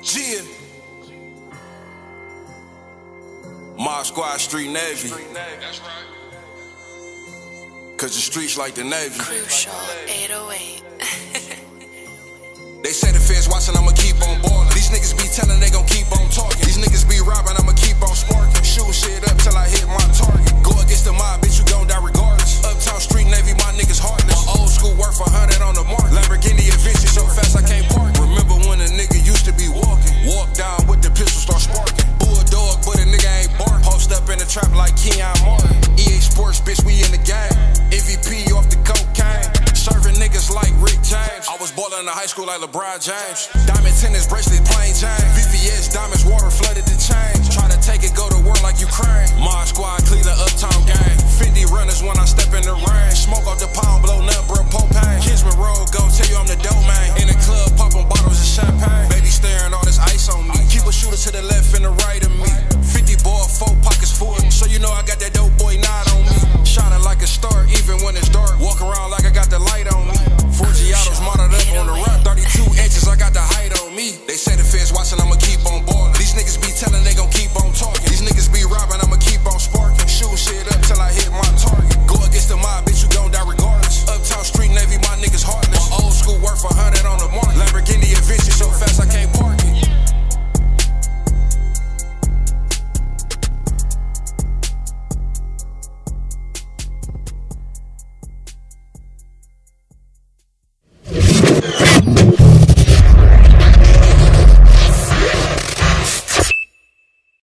Yeah. Mob Squad Street Navy. That's right. Cause the streets like the Navy. Crucial 808. They say the feds watching, I'ma keep on ballin'. These niggas be telling they gon' keep on talking. These niggas be robbing, I'ma keep on sparking. Shoot shit up till I hit my target. Go against the mob, bitch, you gon' die regardless. Uptown Street Navy, my niggas heartless. My old school worth 100 on the mark. Lamborghini Adventure so fast I can't park. Remember when a nigga used to be walking? Walk down with the pistol, start sparking. Bulldog, but a nigga ain't bark. Post up in the trap like Keon Martin. EA Sports, bitch, we in the game. MVP off the cocaine. Serving niggas like Rick James. I was ballin' in high school like LeBron James. Diamond tennis bracelet, plain Jane. VVS diamonds, water flooded the chain. Try to take it, go to war like Ukraine. Mob Squad, Cleveland, Uptown gang. Fendi runners when I step in the rain. Smoke off the pound, blow nothing but propane. Kinsman Road, go tell you I'm the domain. In the